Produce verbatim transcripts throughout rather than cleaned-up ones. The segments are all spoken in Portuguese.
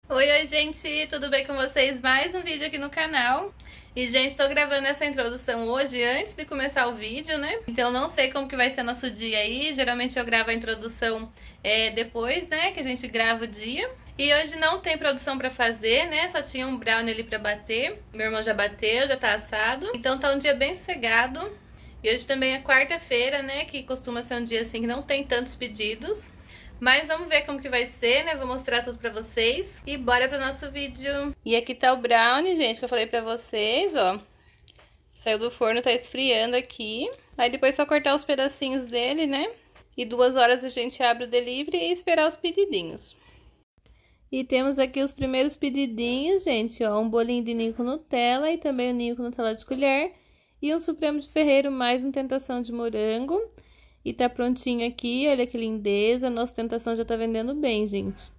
Oi, oi, gente, tudo bem com vocês? Mais um vídeo aqui no canal. E, gente, tô gravando essa introdução hoje antes de começar o vídeo, né? Então não sei como que vai ser nosso dia aí. Geralmente eu gravo a introdução é, depois, né, que a gente grava o dia. E hoje não tem produção pra fazer, né? Só tinha um brownie ali pra bater. Meu irmão já bateu, já tá assado. Então tá um dia bem sossegado. E hoje também é quarta-feira, né? Que costuma ser um dia assim que não tem tantos pedidos. Mas vamos ver como que vai ser, né? Vou mostrar tudo pra vocês. E bora pro nosso vídeo. E aqui tá o brownie, gente, que eu falei pra vocês, ó. Saiu do forno, tá esfriando aqui. Aí depois é só cortar os pedacinhos dele, né? E duas horas a gente abre o delivery e esperar os pedidinhos. E temos aqui os primeiros pedidinhos, gente, ó. Um bolinho de ninho com Nutella e também o ninho com Nutella de colher. E um Supremo de Ferreiro mais um tentação de morango. E tá prontinho aqui, olha que lindeza, nossa tentação já tá vendendo bem, gente.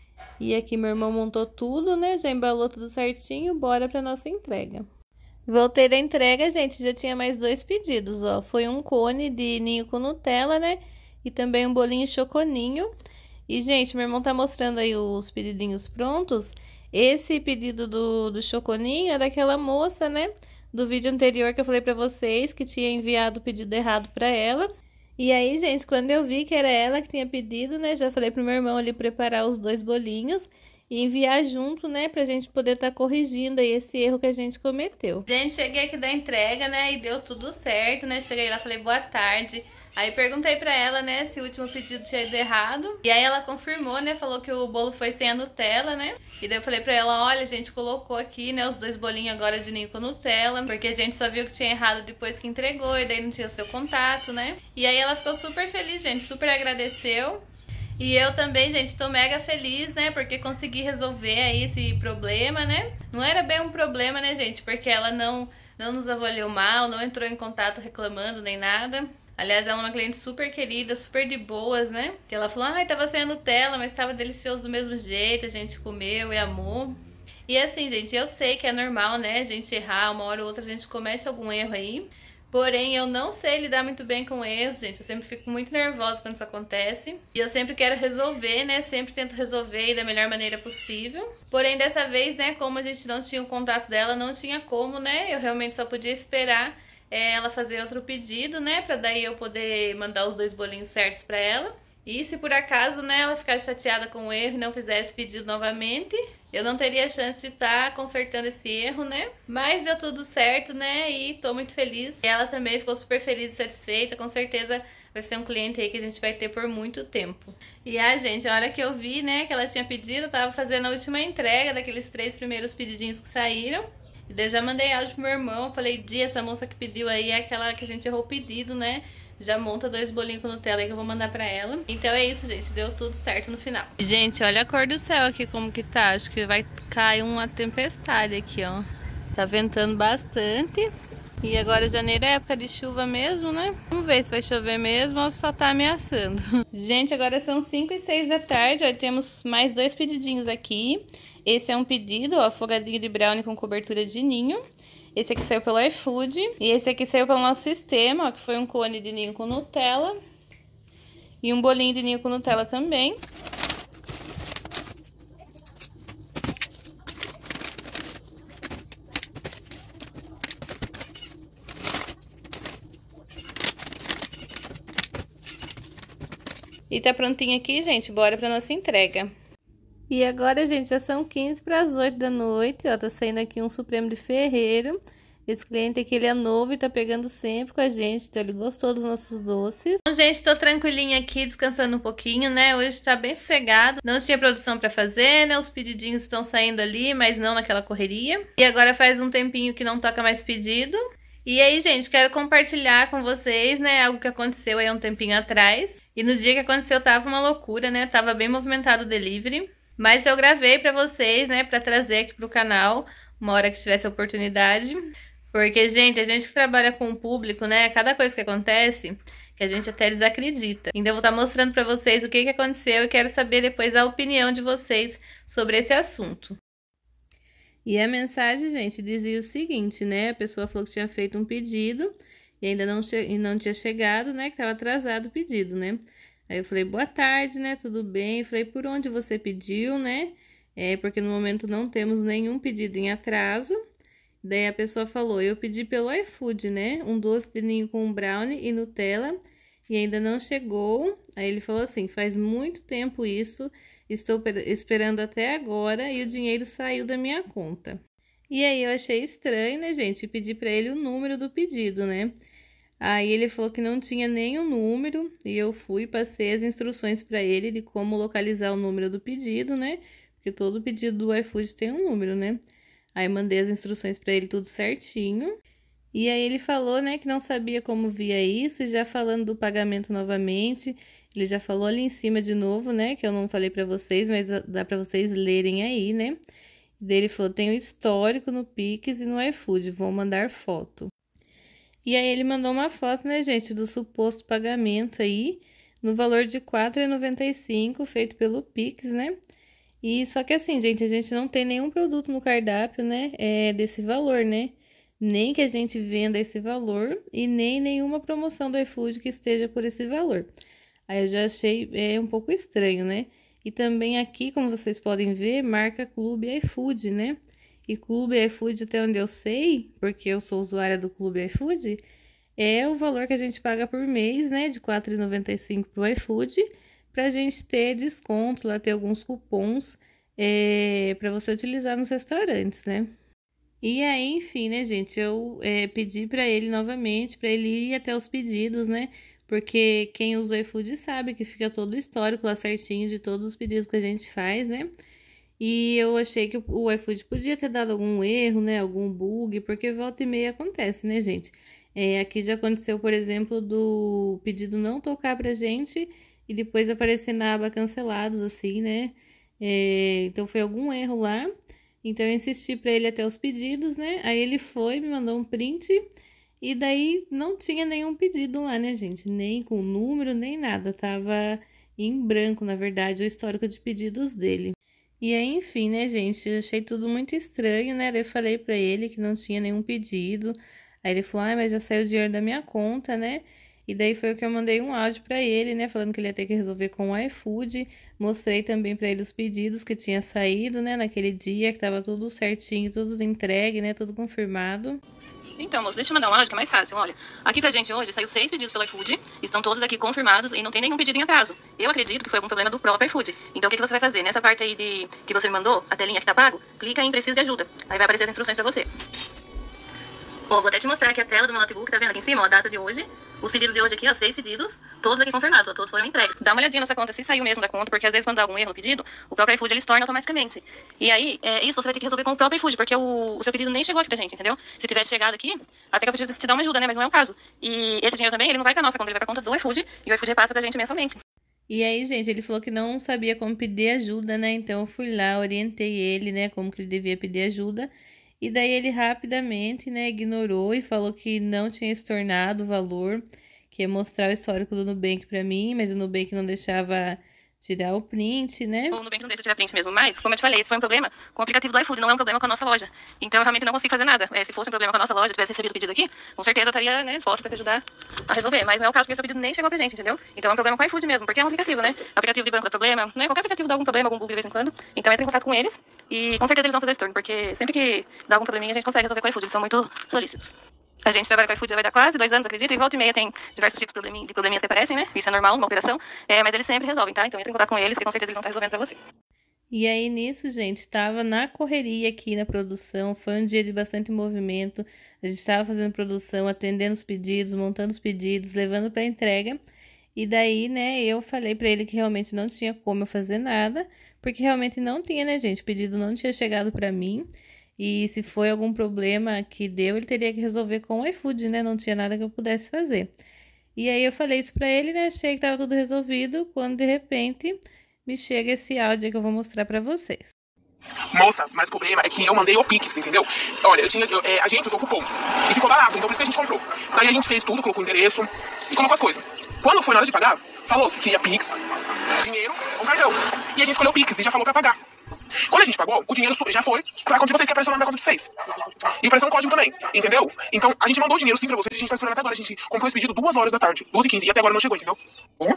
E aqui meu irmão montou tudo, né, já embalou tudo certinho, bora pra nossa entrega. Voltei da entrega, gente, já tinha mais dois pedidos, ó. Foi um cone de ninho com Nutella, né, e também um bolinho choconinho. E, gente, meu irmão tá mostrando aí os pedidinhos prontos. Esse pedido do, do choconinho é daquela moça, né, do vídeo anterior que eu falei pra vocês, que tinha enviado o pedido errado pra ela. E aí, gente, quando eu vi que era ela que tinha pedido, né, já falei pro meu irmão ali preparar os dois bolinhos e enviar junto, né, pra gente poder estar tá corrigindo aí esse erro que a gente cometeu. Gente, cheguei aqui da entrega, né, e deu tudo certo, né, cheguei lá, falei boa tarde. Aí perguntei pra ela, né, se o último pedido tinha ido errado. E aí ela confirmou, né, falou que o bolo foi sem a Nutella, né. E daí eu falei pra ela, olha, a gente colocou aqui, né, os dois bolinhos agora de ninho com Nutella. Porque a gente só viu que tinha errado depois que entregou e daí não tinha o seu contato, né. E aí ela ficou super feliz, gente, super agradeceu. E eu também, gente, tô mega feliz, né, porque consegui resolver aí esse problema, né. Não era bem um problema, né, gente, porque ela não, não nos avaliou mal, não entrou em contato reclamando nem nada. Aliás, ela é uma cliente super querida, super de boas, né? Que ela falou, ai, tava sem a Nutella, mas tava delicioso do mesmo jeito, a gente comeu e amou. E assim, gente, eu sei que é normal, né, a gente errar, uma hora ou outra a gente comete algum erro aí. Porém, eu não sei lidar muito bem com erros, gente. Eu sempre fico muito nervosa quando isso acontece. E eu sempre quero resolver, né? Sempre tento resolver da melhor maneira possível. Porém, dessa vez, né, como a gente não tinha o contato dela, não tinha como, né? Eu realmente só podia esperar É ela fazer outro pedido, né, pra daí eu poder mandar os dois bolinhos certos pra ela. E se por acaso, né, ela ficar chateada com o erro e não fizesse pedido novamente, eu não teria chance de estar consertando esse erro, né. Mas deu tudo certo, né, e tô muito feliz. E ela também ficou super feliz e satisfeita, com certeza vai ser um cliente aí que a gente vai ter por muito tempo. E a gente, a hora que eu vi, né, que ela tinha pedido, eu tava fazendo a última entrega daqueles três primeiros pedidinhos que saíram. E daí eu já mandei áudio pro meu irmão, falei, Di, essa moça que pediu aí é aquela que a gente errou o pedido, né? Já monta dois bolinhos com Nutella aí que eu vou mandar pra ela. Então é isso, gente, deu tudo certo no final. Gente, olha a cor do céu aqui como que tá, acho que vai cair uma tempestade aqui, ó. Tá ventando bastante. E agora janeiro é época de chuva mesmo, né? Vamos ver se vai chover mesmo ou só tá ameaçando. Gente, agora são cinco e seis da tarde, ó, temos mais dois pedidinhos aqui. Esse é um pedido, ó, afogadinho de brownie com cobertura de ninho. Esse aqui saiu pelo iFood. E esse aqui saiu pelo nosso sistema, ó, que foi um cone de ninho com Nutella. E um bolinho de ninho com Nutella também. E tá prontinho aqui, gente, bora pra nossa entrega. E agora, gente, já são quinze para as oito da noite, ó, tá saindo aqui um Supremo de Ferreiro. Esse cliente aqui, ele é novo e tá pegando sempre com a gente, então ele gostou dos nossos doces. Então, gente, tô tranquilinha aqui, descansando um pouquinho, né? Hoje tá bem sossegado, não tinha produção pra fazer, né? Os pedidinhos estão saindo ali, mas não naquela correria. E agora faz um tempinho que não toca mais pedido. E aí, gente, quero compartilhar com vocês, né, algo que aconteceu aí há um tempinho atrás. E no dia que aconteceu tava uma loucura, né? Tava bem movimentado o delivery. Mas eu gravei pra vocês, né, pra trazer aqui pro canal, uma hora que tivesse oportunidade. Porque, gente, a gente que trabalha com o público, né, cada coisa que acontece, que a gente até desacredita. Então eu vou estar mostrando pra vocês o que que aconteceu e quero saber depois a opinião de vocês sobre esse assunto. E a mensagem, gente, dizia o seguinte, né, a pessoa falou que tinha feito um pedido e ainda não, e não tinha chegado, né, que estava atrasado o pedido, né. Aí eu falei, boa tarde, né, tudo bem? Eu falei, por onde você pediu, né? é porque no momento não temos nenhum pedido em atraso. Daí a pessoa falou, eu pedi pelo iFood, né, um doce de ninho com brownie e Nutella e ainda não chegou. Aí ele falou assim, faz muito tempo isso, estou esperando até agora e o dinheiro saiu da minha conta. E aí eu achei estranho, né, gente, e pedi pra ele o número do pedido, né. Aí ele falou que não tinha nem o número e eu fui e passei as instruções para ele de como localizar o número do pedido, né? Porque todo pedido do iFood tem um número, né? Aí mandei as instruções para ele tudo certinho. E aí ele falou, né, que não sabia como via isso, e já falando do pagamento novamente, ele já falou ali em cima de novo, né, que eu não falei para vocês, mas dá para vocês lerem aí, né? Daí ele falou, tem o histórico no Pix e no iFood, vou mandar foto. E aí ele mandou uma foto, né, gente, do suposto pagamento aí, no valor de quatro reais e noventa e cinco centavos, feito pelo Pix, né? E só que assim, gente, a gente não tem nenhum produto no cardápio, né, é, desse valor, né? Nem que a gente venda esse valor e nem nenhuma promoção do iFood que esteja por esse valor. Aí eu já achei é, um pouco estranho, né? E também aqui, como vocês podem ver, marca Clube iFood, né? E Clube iFood, até onde eu sei, porque eu sou usuária do Clube iFood, é o valor que a gente paga por mês, né, de quatro reais e noventa e cinco centavos pro iFood, pra gente ter desconto, lá ter alguns cupons é, para você utilizar nos restaurantes, né. E aí, enfim, né, gente, eu é, pedi pra ele novamente, pra ele ir até os pedidos, né, porque quem usa o iFood sabe que fica todo o histórico lá certinho de todos os pedidos que a gente faz, né. E eu achei que o iFood podia ter dado algum erro, né, algum bug, porque volta e meia acontece, né, gente? É, aqui já aconteceu, por exemplo, do pedido não tocar pra gente e depois aparecer na aba cancelados, assim, né? É, então foi algum erro lá, então eu insisti pra ele até os pedidos, né? Aí ele foi, me mandou um print e daí não tinha nenhum pedido lá, né, gente? Nem com número, nem nada, tava em branco, na verdade, o histórico de pedidos dele. E aí, enfim, né, gente, eu achei tudo muito estranho, né, daí eu falei pra ele que não tinha nenhum pedido, aí ele falou, ah, mas já saiu o dinheiro da minha conta, né, e daí foi o que eu mandei um áudio pra ele, né, falando que ele ia ter que resolver com o iFood, mostrei também pra ele os pedidos que tinha saído, né, naquele dia, que tava tudo certinho, tudo entregue, né, tudo confirmado. Então, moço, deixa eu mandar um áudio que é mais fácil, olha. Aqui pra gente hoje saiu seis pedidos pelo iFood, estão todos aqui confirmados e não tem nenhum pedido em atraso. Eu acredito que foi algum problema do próprio iFood. Então, o que, que você vai fazer? Nessa parte aí de que você me mandou, a telinha que tá pago, clica em Preciso de Ajuda. Aí vai aparecer as instruções pra você. Ó, vou até te mostrar aqui a tela do meu notebook, tá vendo aqui em cima, ó, a data de hoje. Os pedidos de hoje aqui, ó, seis pedidos, todos aqui confirmados, ó, todos foram entregues. Dá uma olhadinha nessa conta se saiu mesmo da conta, porque às vezes quando dá algum erro no pedido, o próprio iFood ele se torna automaticamente. E aí, é, isso você vai ter que resolver com o próprio iFood, porque o, o seu pedido nem chegou aqui pra gente, entendeu? Se tivesse chegado aqui, até que eu podia te dar uma ajuda, né, mas não é o caso. E esse dinheiro também, ele não vai pra nossa conta, ele vai pra conta do iFood, e o iFood repassa pra gente mensalmente. E aí, gente, ele falou que não sabia como pedir ajuda, né, então eu fui lá, orientei ele, né, como que ele devia pedir ajuda. E daí ele rapidamente, né, ignorou e falou que não tinha estornado o valor, que ia mostrar o histórico do Nubank pra mim, mas o Nubank não deixava tirar o print, né? O Nubank não deixa tirar print mesmo, mas, como eu te falei, esse foi um problema com o aplicativo do iFood, não é um problema com a nossa loja. Então, eu realmente não consigo fazer nada. É, se fosse um problema com a nossa loja, tivesse recebido o pedido aqui, com certeza eu estaria, né, disposta pra te ajudar a resolver. Mas não é o caso, porque esse pedido nem chegou pra gente, entendeu? Então, é um problema com o iFood mesmo, porque é um aplicativo, né? Aplicativo de banco dá problema, né? Qualquer aplicativo dá algum problema, algum bug de vez em quando. Então, entra em contato com eles e, com certeza, eles vão fazer estorno, porque sempre que dá algum probleminha, a gente consegue resolver com o iFood, eles são muito solícitos. A gente trabalha com o iFood já vai dar quase dois anos, acredito, e volta e meia tem diversos tipos de probleminhas, de probleminhas que aparecem, né? Isso é normal numa operação, é, mas eles sempre resolvem, tá? Então entra em contato com eles, que com certeza eles vão estar resolvendo pra você. E aí nisso, gente, estava na correria aqui na produção, foi um dia de bastante movimento, a gente estava fazendo produção, atendendo os pedidos, montando os pedidos, levando para entrega, e daí, né, eu falei para ele que realmente não tinha como eu fazer nada, porque realmente não tinha, né, gente, o pedido não tinha chegado para mim. E se foi algum problema que deu, ele teria que resolver com o iFood, né? Não tinha nada que eu pudesse fazer. E aí eu falei isso pra ele, né? Achei que tava tudo resolvido, quando de repente me chega esse áudio que eu vou mostrar pra vocês. Moça, mas o problema é que eu mandei o Pix, entendeu? Olha, eu tinha, eu, é, a gente usou o cupom e ficou barato, então por isso que a gente comprou. Daí a gente fez tudo, colocou o endereço e colocou as coisas. Quando foi na hora de pagar, falou-se que ia Pix, dinheiro ou cartão. E a gente escolheu o Pix e já falou pra pagar. Quando a gente pagou, o dinheiro já foi pra conta de vocês, que apareceu o nome da conta de vocês. E apareceu um código também, entendeu? Então, a gente mandou o dinheiro sim pra vocês, a gente tá esperando até agora. A gente comprou esse pedido duas horas da tarde, duas e quinze, e até agora não chegou, entendeu? Hum?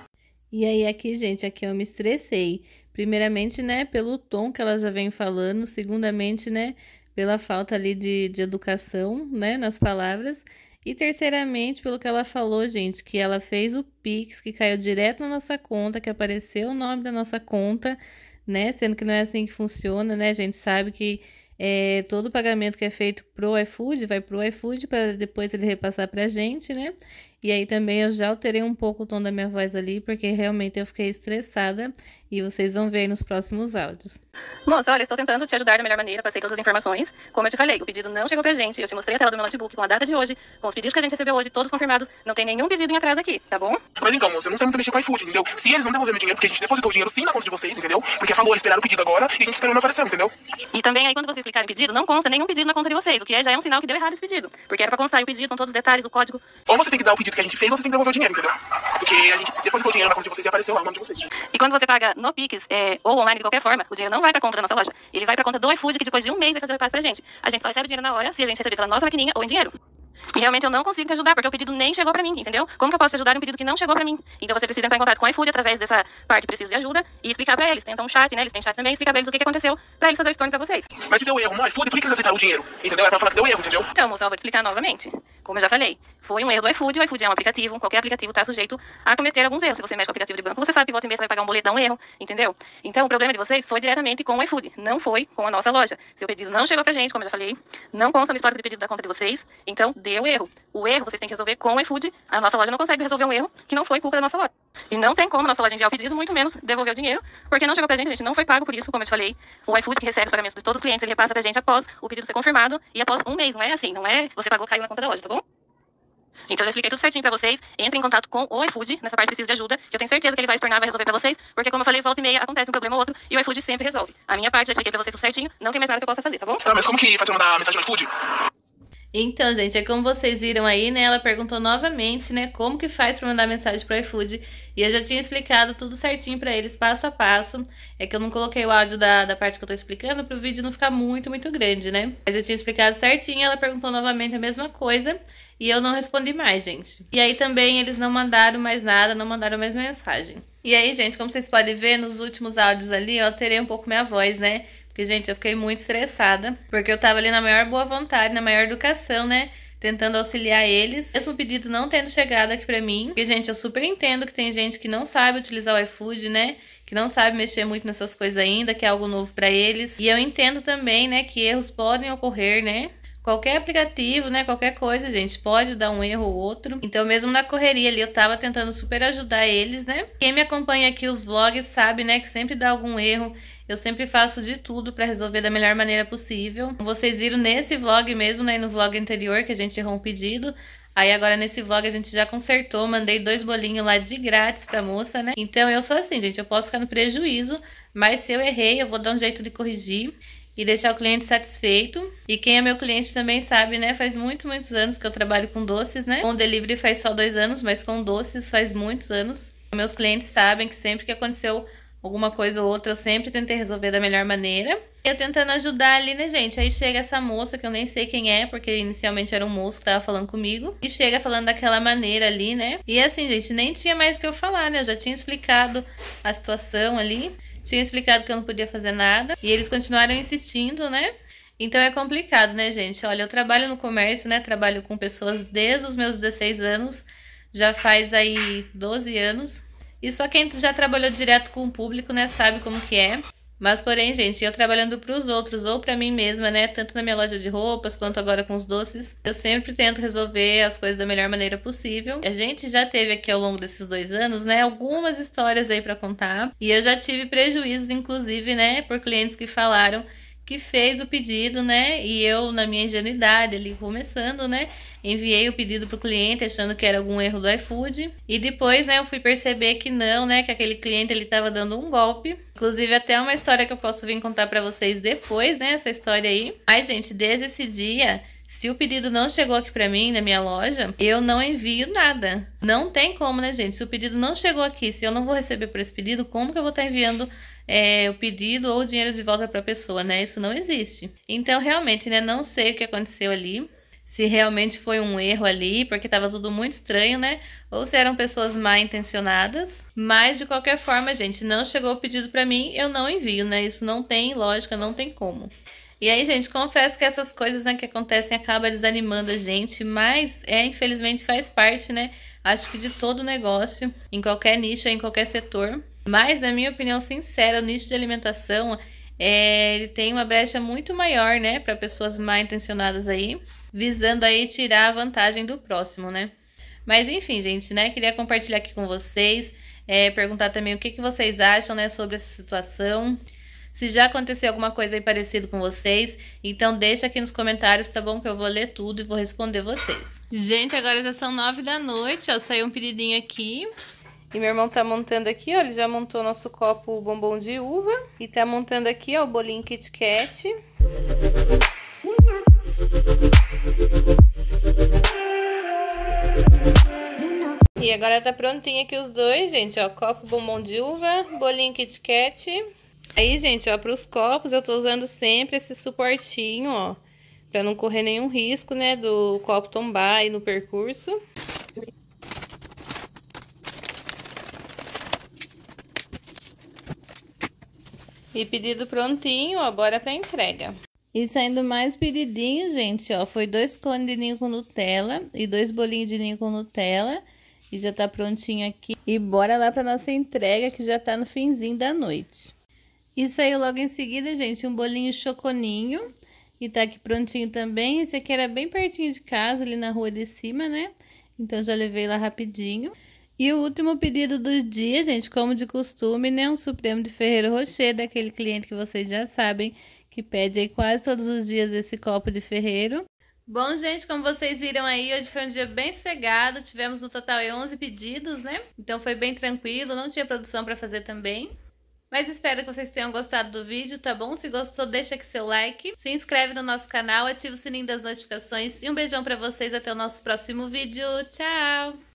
E aí aqui, gente, aqui eu me estressei. Primeiramente, né, pelo tom que ela já vem falando. Segundamente, né, pela falta ali de, de educação, né, nas palavras. E terceiramente, pelo que ela falou, gente, que ela fez o Pix, que caiu direto na nossa conta, que apareceu o nome da nossa conta, né, sendo que não é assim que funciona, né, a gente sabe que é, todo pagamento que é feito pro iFood, vai pro iFood para depois ele repassar pra gente, né? E aí também eu já alterei um pouco o tom da minha voz ali, porque realmente eu fiquei estressada e vocês vão ver aí nos próximos áudios. Moça, olha, estou tentando te ajudar da melhor maneira, passei todas as informações. Como eu te falei, o pedido não chegou pra gente, eu te mostrei a tela do meu notebook com a data de hoje, com os pedidos que a gente recebeu hoje, todos confirmados, não tem nenhum pedido em atraso aqui, tá bom? Mas então, moça, eu não sei muito mexer com o iFood, entendeu? Se eles não devolverem meu dinheiro, porque a gente depositou o dinheiro sim na conta de vocês, entendeu? Porque falou, eles esperaram o pedido agora e a gente esperou não aparecer, entendeu? E também aí quando vocês clicarem em pedido, não consta nenhum pedido na conta de vocês, o que é, já é um sinal que deu errado esse pedido. Porque era pra constar o pedido com todos os detalhes, o código. Ou você tem que dar o pedido que a gente fez, ou você tem que devolver o dinheiro, entendeu? Porque a gente depositou o dinheiro na conta de vocês e apareceu lá o nome de vocês. E quando você paga no Pix é, ou online de qualquer forma, o dinheiro não vai pra conta da nossa loja. Ele vai pra conta do iFood, que depois de um mês vai fazer o repasse pra gente. A gente só recebe o dinheiro na hora se a gente receber pela nossa maquininha ou em dinheiro. E realmente eu não consigo te ajudar, porque o pedido nem chegou pra mim, entendeu? Como que eu posso te ajudar em um pedido que não chegou pra mim? Então você precisa entrar em contato com o iFood através dessa parte precisa de ajuda e explicar pra eles. Tenta um chat, né? Eles têm chat também, explicar pra eles o que, que aconteceu pra eles fazer o estorno pra vocês. Mas se deu erro no iFood, por que eles aceitaram o dinheiro? Entendeu? É pra falar que deu erro, entendeu? Então, moça, eu vou te explicar novamente. Como eu já falei, foi um erro do iFood. O iFood é um aplicativo, qualquer aplicativo está sujeito a cometer alguns erros. Se você mexe com o aplicativo de banco, você sabe que volta e meia você vai pagar um boleto, dá um erro, entendeu? Então, o problema de vocês foi diretamente com o iFood, não foi com a nossa loja. Seu pedido não chegou pra gente, como eu já falei, não consta no histórico de pedido da conta de vocês, então deu erro. O erro vocês têm que resolver com o iFood. A nossa loja não consegue resolver um erro que não foi culpa da nossa loja. E não tem como a nossa loja enviar o pedido, muito menos devolver o dinheiro, porque não chegou pra gente, a gente não foi pago por isso, como eu te falei. O iFood que recebe os pagamentos de todos os clientes, ele repassa pra gente após o pedido ser confirmado e após um mês, não é assim, não é você pagou, caiu na conta da loja, tá bom? Então eu já expliquei tudo certinho pra vocês. Entrem em contato com o iFood, nessa parte precisa de ajuda, que eu tenho certeza que ele vai se tornar, vai resolver pra vocês, porque como eu falei, volta e meia acontece um problema ou outro, e o iFood sempre resolve. A minha parte já expliquei pra vocês tudo certinho, não tem mais nada que eu possa fazer, tá bom? Tá, mas como que faz pra mandar mensagem no iFood? Então, gente, é como vocês viram aí, né? Ela perguntou novamente, né? Como que faz pra mandar mensagem pro iFood. E eu já tinha explicado tudo certinho pra eles, passo a passo. É que eu não coloquei o áudio da, da parte que eu tô explicando pro vídeo não ficar muito, muito grande, né? Mas eu tinha explicado certinho, ela perguntou novamente a mesma coisa. E eu não respondi mais, gente. E aí também eles não mandaram mais nada, não mandaram mais mensagem. E aí, gente, como vocês podem ver, nos últimos áudios ali, eu alterei um pouco minha voz, né? Porque, gente, eu fiquei muito estressada, porque eu tava ali na maior boa vontade, na maior educação, né? Tentando auxiliar eles. Mesmo o pedido não tendo chegado aqui pra mim. Porque, gente, eu super entendo que tem gente que não sabe utilizar o iFood, né? Que não sabe mexer muito nessas coisas ainda, que é algo novo pra eles. E eu entendo também, né, que erros podem ocorrer, né? Qualquer aplicativo, né, qualquer coisa, gente, pode dar um erro ou outro. Então, mesmo na correria ali, eu tava tentando super ajudar eles, né? Quem me acompanha aqui, os vlogs, sabe, né, que sempre dá algum erro. Eu sempre faço de tudo pra resolver da melhor maneira possível. Vocês viram nesse vlog mesmo, né, no vlog anterior, que a gente errou um pedido. Aí agora nesse vlog a gente já consertou, mandei dois bolinhos lá de grátis pra moça, né? Então eu sou assim, gente, eu posso ficar no prejuízo, mas se eu errei, eu vou dar um jeito de corrigir e deixar o cliente satisfeito. E quem é meu cliente também sabe, né? Faz muitos, muitos anos que eu trabalho com doces, né? Com delivery faz só dois anos, mas com doces faz muitos anos. Meus clientes sabem que sempre que aconteceu alguma coisa ou outra, eu sempre tentei resolver da melhor maneira. Eu tentando ajudar ali, né, gente? Aí chega essa moça, que eu nem sei quem é, porque inicialmente era um moço que tava falando comigo. E chega falando daquela maneira ali, né? E assim, gente, nem tinha mais o que eu falar, né? Eu já tinha explicado a situação ali. Tinha explicado que eu não podia fazer nada. E eles continuaram insistindo, né? Então é complicado, né, gente? Olha, eu trabalho no comércio, né? Trabalho com pessoas desde os meus dezesseis anos. Já faz aí doze anos. E só quem já trabalhou direto com o público, né, sabe como que é. Mas, porém, gente, eu trabalhando pros outros ou pra mim mesma, né, tanto na minha loja de roupas quanto agora com os doces, eu sempre tento resolver as coisas da melhor maneira possível. A gente já teve aqui ao longo desses dois anos, né, algumas histórias aí pra contar. E eu já tive prejuízos, inclusive, né, por clientes que falaram que fez o pedido, né, e eu, na minha ingenuidade ali, começando, né, enviei o pedido pro cliente achando que era algum erro do iFood. E depois, né, eu fui perceber que não, né, que aquele cliente, ele tava dando um golpe. Inclusive, até uma história que eu posso vir contar pra vocês depois, né, essa história aí. Mas, gente, desde esse dia, se o pedido não chegou aqui pra mim, na minha loja, eu não envio nada. Não tem como, né, gente? Se o pedido não chegou aqui, se eu não vou receber por esse pedido, como que eu vou estar enviando É, o pedido ou o dinheiro de volta para a pessoa, né? Isso não existe. Então, realmente, né? Não sei o que aconteceu ali. se realmente foi um erro ali, porque tava tudo muito estranho, né? Ou se eram pessoas mal intencionadas. Mas, de qualquer forma, gente, não chegou o pedido pra mim, eu não envio, né? Isso não tem lógica, não tem como. E aí, gente, confesso que essas coisas, né, que acontecem acabam desanimando a gente, mas, é, infelizmente, faz parte, né? Acho que de todo negócio, em qualquer nicho, em qualquer setor. Mas, na minha opinião sincera, o nicho de alimentação... É, ele tem uma brecha muito maior, né, para pessoas mal intencionadas aí, visando aí tirar a vantagem do próximo, né? Mas enfim, gente, né, queria compartilhar aqui com vocês, é, perguntar também o que, que vocês acham, né, sobre essa situação, se já aconteceu alguma coisa aí parecido com vocês, então deixa aqui nos comentários, tá bom, que eu vou ler tudo e vou responder vocês. Gente, agora já são nove da noite, ó, saiu um pedidinho aqui. E meu irmão tá montando aqui, ó, ele já montou nosso copo bombom de uva. E tá montando aqui, ó, o bolinho Kit Kat. E agora tá prontinho aqui os dois, gente, ó, copo bombom de uva, bolinho Kit Kat. Aí, gente, ó, pros copos eu tô usando sempre esse suportinho, ó, pra não correr nenhum risco, né, do copo tombar aí no percurso. E pedido prontinho, ó, bora pra entrega. E saindo mais pedidinho, gente, ó, foi dois cones de ninho com Nutella e dois bolinhos de ninho com Nutella. E já tá prontinho aqui. E bora lá pra nossa entrega, que já tá no finzinho da noite. E saiu logo em seguida, gente, um bolinho choconinho. E tá aqui prontinho também. Esse aqui era bem pertinho de casa, ali na rua de cima, né? Então já levei lá rapidinho. E o último pedido do dia, gente, como de costume, né? Um Supremo de Ferrero Rocher, daquele cliente que vocês já sabem, que pede aí quase todos os dias esse copo de Ferrero. Bom, gente, como vocês viram aí, hoje foi um dia bem sossegado, tivemos no total aí onze pedidos, né? Então foi bem tranquilo, não tinha produção pra fazer também. Mas espero que vocês tenham gostado do vídeo, tá bom? Se gostou, deixa aqui seu like, se inscreve no nosso canal, ativa o sininho das notificações e um beijão pra vocês, até o nosso próximo vídeo. Tchau!